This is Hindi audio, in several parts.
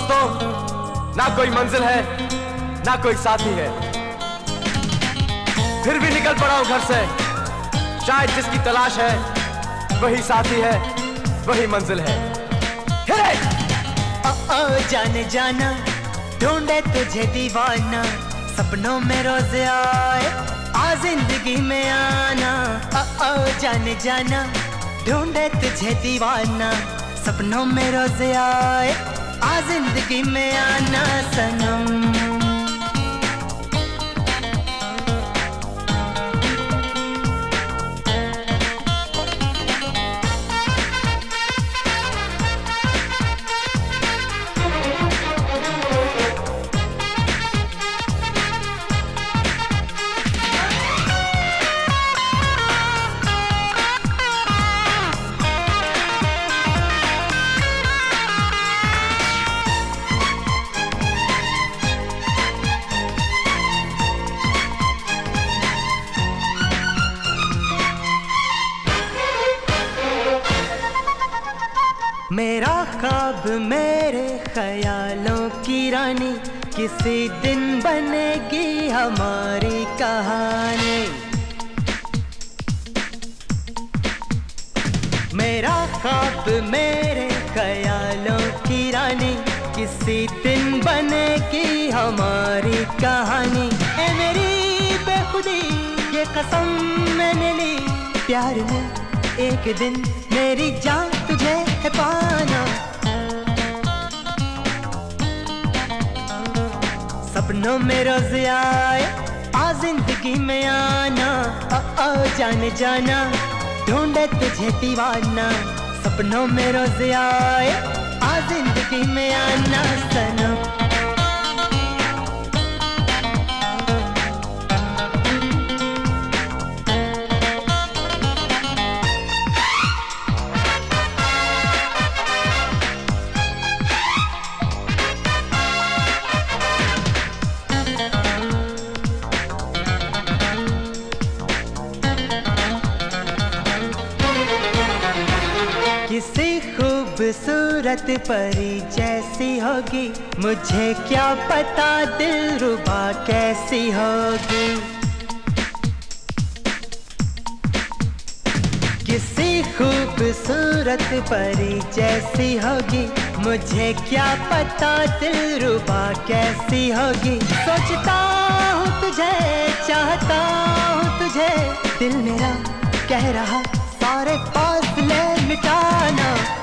दोस्तों, ना कोई मंजिल है, ना कोई साथी है, फिर भी निकल पड़ा हूं घर से। शायद जिसकी तलाश है वही साथी है, वही मंजिल है। जाने जाना ढूंढे तुझे दीवाना, सपनों में रोज आए आ जिंदगी में आना। जाने जाना ढूंढे तुझे दीवाना, सपनों में रोज आए आ जिंदगी में आना सनम। मेरा ख्वाब मेरे ख्यालों की रानी, किसी दिन बनेगी हमारी कहानी। मेरा ख्वाब मेरे ख्यालों की रानी, किसी दिन बनेगी हमारी कहानी। ए मेरी बेखुदी ये कसम मैंने ली, प्यार में एक दिन मेरी जान तुझे है पाना। सपनों में रोज आए आ जिंदगी में आना। जाने जाना ढूंढे तुझे दीवाना, सपनों में रोज आए आ जिंदगी में आना सनम। किसी खूबसूरत परी जैसी होगी, मुझे क्या पता दिलरुबा कैसी होगी। किसी खूबसूरत परी जैसी होगी, मुझे क्या पता दिलरुबा कैसी होगी। सोचता हूँ तुझे, चाहता हूँ तुझे, दिल मेरा कह रहा सारे फासले मिटाना।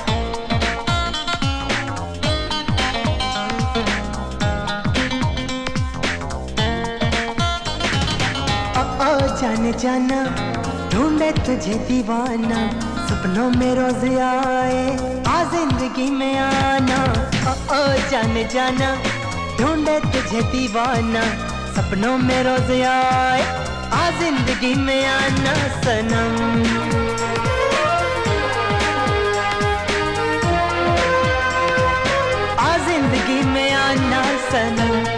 जाने जाना ढूंढे तुझे दीवाना, सपनों में रोज आए आ जिंदगी में आना। जाने जाना ढूंढे तुझे दीवाना, सपनों में रोज आए आ जिंदगी में आना सनम। जिंदगी में आना सनम।